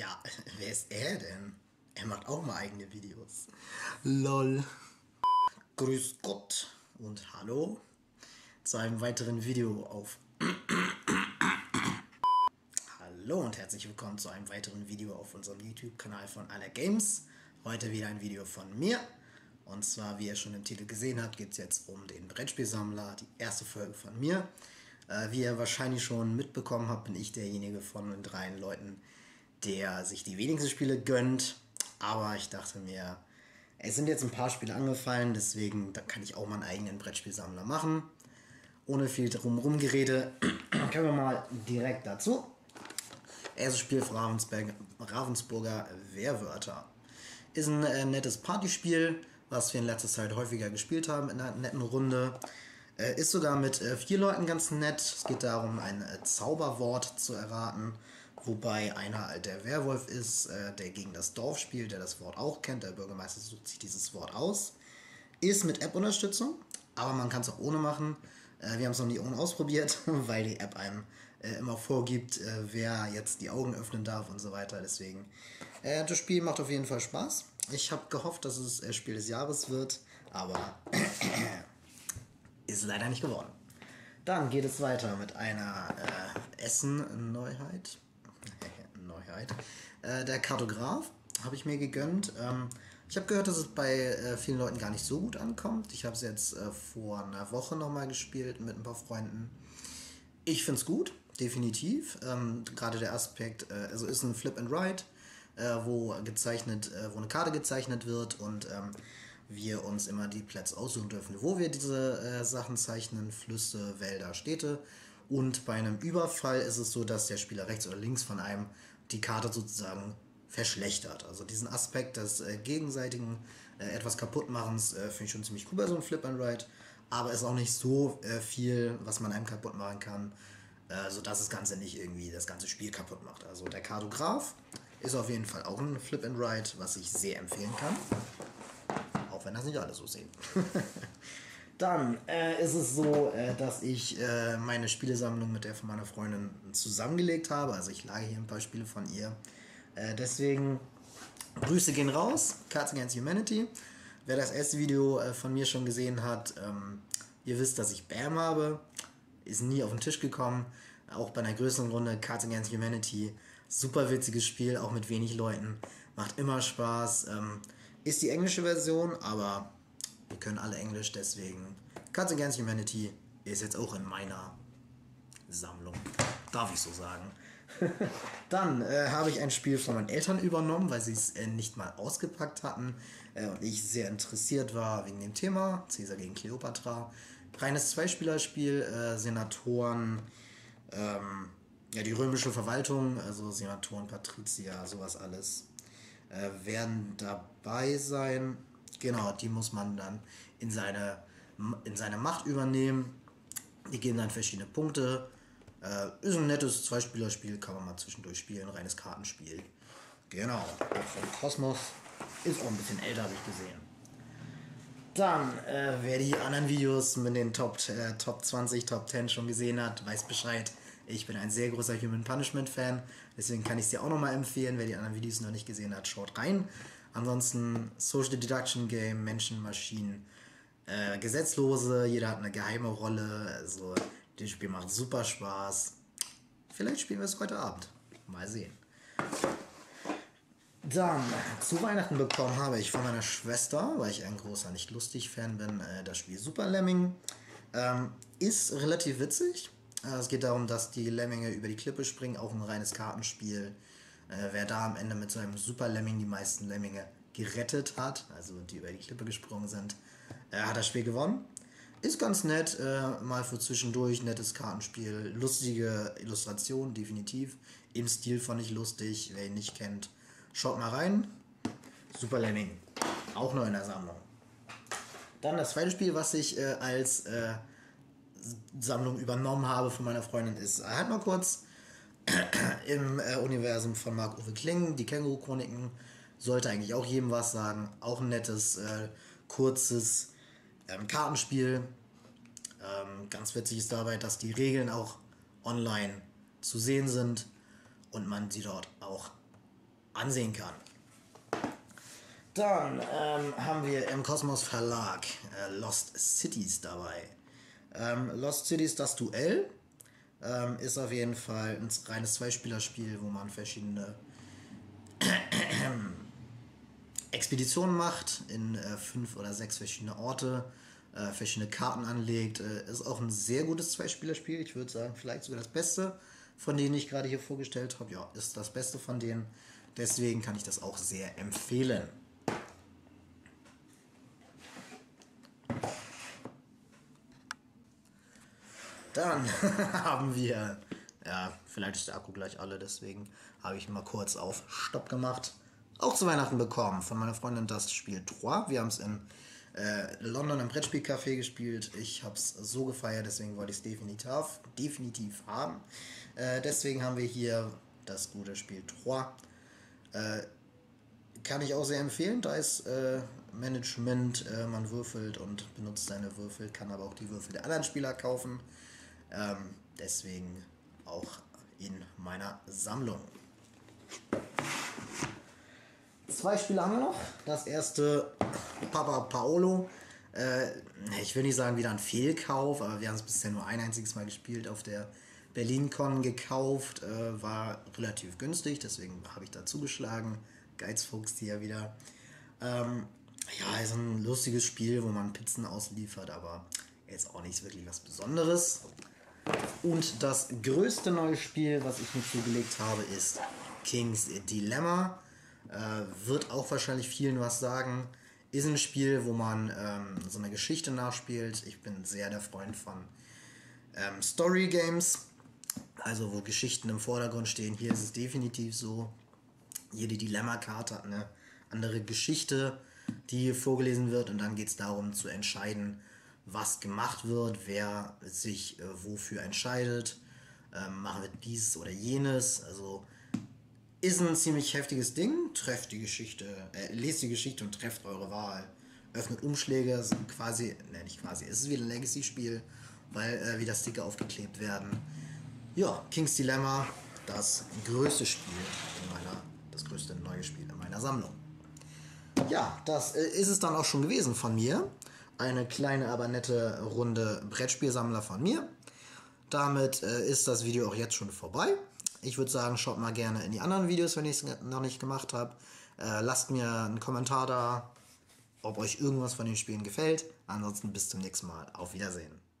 Ja, wer ist er denn? Er macht auch mal eigene Videos. LOL. Grüß Gott und hallo zu einem weiteren Video auf... Hallo und herzlich willkommen zu einem weiteren Video auf unserem YouTube-Kanal von Aller Games. Heute wieder ein Video von mir. Und zwar, wie ihr schon im Titel gesehen habt, geht es jetzt um den Brettspielsammler, die erste Folge von mir. Wie ihr wahrscheinlich schon mitbekommen habt, bin ich derjenige von den 3 Leuten, der sich die wenigsten Spiele gönnt. Aber ich dachte mir, es sind jetzt ein paar Spiele angefallen, deswegen da kann ich auch mal einen eigenen Brettspielsammler machen. Ohne viel drumherum Gerede, können wir mal direkt dazu. Erstes Spiel für Ravensburger Werwörter. Ist ein nettes Partyspiel, was wir in letzter Zeit häufiger gespielt haben in einer netten Runde. Ist sogar mit 4 Leuten ganz nett. Es geht darum, ein Zauberwort zu erraten, wobei einer der Werwolf ist, der gegen das Dorf spielt, der das Wort auch kennt. Der Bürgermeister sucht sich dieses Wort aus. Ist mit App-Unterstützung, aber man kann es auch ohne machen. Wir haben es noch nie ohne ausprobiert, weil die App einem immer vorgibt, wer jetzt die Augen öffnen darf und so weiter. Deswegen, das Spiel macht auf jeden Fall Spaß. Ich habe gehofft, dass es Spiel des Jahres wird, aber ist leider nicht geworden. Dann geht es weiter mit einer Essen-Neuheit. Der Kartograf habe ich mir gegönnt. Ich habe gehört, dass es bei vielen Leuten gar nicht so gut ankommt. Ich habe es jetzt vor einer Woche nochmal gespielt mit ein paar Freunden. Ich finde es gut, definitiv. Gerade der Aspekt, also ist ein Flip and Ride, wo eine Karte gezeichnet wird und wir uns immer die Plätze aussuchen dürfen, wo wir diese Sachen zeichnen, Flüsse, Wälder, Städte. Und bei einem Überfall ist es so, dass der Spieler rechts oder links von einem die Karte sozusagen verschlechtert. Also diesen Aspekt des gegenseitigen etwas Kaputtmachens finde ich schon ziemlich cool bei so einem Flip and Ride. Aber es ist auch nicht so viel, was man einem kaputt machen kann, sodass das Ganze nicht irgendwie das ganze Spiel kaputt macht. Also der Kartograf ist auf jeden Fall auch ein Flip and Ride, was ich sehr empfehlen kann. Auch wenn das nicht alle so sehen. Dann ist es so, dass ich meine Spielesammlung mit der von meiner Freundin zusammengelegt habe. Also ich lage hier ein paar Spiele von ihr. Deswegen Grüße gehen raus. Cards Against Humanity. Wer das erste Video von mir schon gesehen hat, ihr wisst, dass ich BAM habe. Ist nie auf den Tisch gekommen. Auch bei einer größeren Runde Cards Against Humanity. Super witziges Spiel, auch mit wenig Leuten. Macht immer Spaß. Ist die englische Version, aber wir können alle Englisch, deswegen Cards Against Humanity ist jetzt auch in meiner Sammlung. Darf ich so sagen. Dann habe ich ein Spiel von meinen Eltern übernommen, weil sie es nicht mal ausgepackt hatten und ich sehr interessiert war wegen dem Thema. Caesar gegen Kleopatra. Reines Zweispielerspiel, Senatoren, ja, die römische Verwaltung, also Senatoren, Patrizier, sowas alles, werden dabei sein. Genau, die muss man dann in seine Macht übernehmen. Die geben dann verschiedene Punkte. Ist ein nettes Zweispielerspiel, kann man mal zwischendurch spielen, reines Kartenspiel. Genau, von Kosmos. Ist auch ein bisschen älter, habe ich gesehen. Dann, wer die anderen Videos mit den Top 20, Top 10 schon gesehen hat, weiß Bescheid. Ich bin ein sehr großer Human Punishment Fan, deswegen kann ich es dir auch nochmal empfehlen. Wer die anderen Videos noch nicht gesehen hat, schaut rein. Ansonsten Social Deduction Game, Menschen, Maschinen, Gesetzlose, jeder hat eine geheime Rolle. Also das Spiel macht super Spaß. Vielleicht spielen wir es heute Abend. Mal sehen. Dann, zu Weihnachten bekommen habe ich von meiner Schwester, weil ich ein großer Nicht-Lustig-Fan bin, das Spiel Super Lemming. Ist relativ witzig. Es geht darum, dass die Lemminge über die Klippe springen, auch ein reines Kartenspiel. Wer da am Ende mit so einem Super Lemming die meisten Lemminge gerettet hat, also die über die Klippe gesprungen sind, hat das Spiel gewonnen. Ist ganz nett, mal für zwischendurch, nettes Kartenspiel, lustige Illustration, definitiv. Im Stil fand ich lustig, wer ihn nicht kennt, schaut mal rein. Super Lemming, auch noch in der Sammlung. Dann das zweite Spiel, was ich als Sammlung übernommen habe von meiner Freundin, ist halt mal kurz im Universum von Marc-Uwe Kling, die Känguru-Chroniken. Sollte eigentlich auch jedem was sagen. Auch ein nettes, kurzes Kartenspiel. Ganz witzig ist dabei, dass die Regeln auch online zu sehen sind und man sie dort auch ansehen kann. Dann haben wir im Kosmos Verlag Lost Cities dabei. Lost Cities, das Duell, ist auf jeden Fall ein reines Zweispielerspiel, wo man verschiedene Expeditionen macht in 5 oder 6 verschiedene Orte, verschiedene Karten anlegt. Ist auch ein sehr gutes Zweispielerspiel. Ich würde sagen, vielleicht sogar das Beste von denen ich gerade hier vorgestellt habe. Ja, ist das Beste von denen. Deswegen kann ich das auch sehr empfehlen. Dann haben wir, ja, vielleicht ist der Akku gleich alle, deswegen habe ich mal kurz auf Stopp gemacht. Auch zu Weihnachten bekommen von meiner Freundin das Spiel Trois. Wir haben es in London im Brettspielcafé gespielt. Ich habe es so gefeiert, deswegen wollte ich es definitiv haben. Deswegen haben wir hier das gute Spiel Trois. Kann ich auch sehr empfehlen. Da ist Management, man würfelt und benutzt seine Würfel, kann aber auch die Würfel der anderen Spieler kaufen. Deswegen auch in meiner Sammlung. 2 Spiele haben wir noch. Das erste, Papa Paolo. Ich will nicht sagen wieder ein Fehlkauf, aber wir haben es bisher nur ein einziges Mal gespielt, auf der BerlinCon gekauft. War relativ günstig, deswegen habe ich da zugeschlagen. Geizfuchs hier wieder. Ja, ist ein lustiges Spiel, wo man Pizzen ausliefert, aber jetzt auch nicht wirklich was Besonderes. Und das größte neue Spiel, was ich mir zugelegt habe, ist King's Dilemma. Wird auch wahrscheinlich vielen was sagen. Ist ein Spiel, wo man so eine Geschichte nachspielt. Ich bin sehr der Freund von Story Games, also wo Geschichten im Vordergrund stehen. Hier ist es definitiv so. Jede Dilemma-Karte hat eine andere Geschichte, die vorgelesen wird, und dann geht es darum zu entscheiden, was gemacht wird, wer sich wofür entscheidet. Machen wir dieses oder jenes. Also ist ein ziemlich heftiges Ding. Trefft die Geschichte, lest die Geschichte und trefft eure Wahl. Öffnet Umschläge, sind quasi, nicht quasi, es ist wieder ein Legacy-Spiel, weil wieder Sticker aufgeklebt werden. Ja, King's Dilemma, das größte das größte neue Spiel in meiner Sammlung. Ja, das ist es dann auch schon gewesen von mir. Eine kleine, aber nette Runde Brettspielsammler von mir. Damit ist das Video auch jetzt schon vorbei. Ich würde sagen, schaut mal gerne in die anderen Videos, wenn ich es noch nicht gemacht habe. Lasst mir einen Kommentar da, ob euch irgendwas von den Spielen gefällt. Ansonsten bis zum nächsten Mal. Auf Wiedersehen.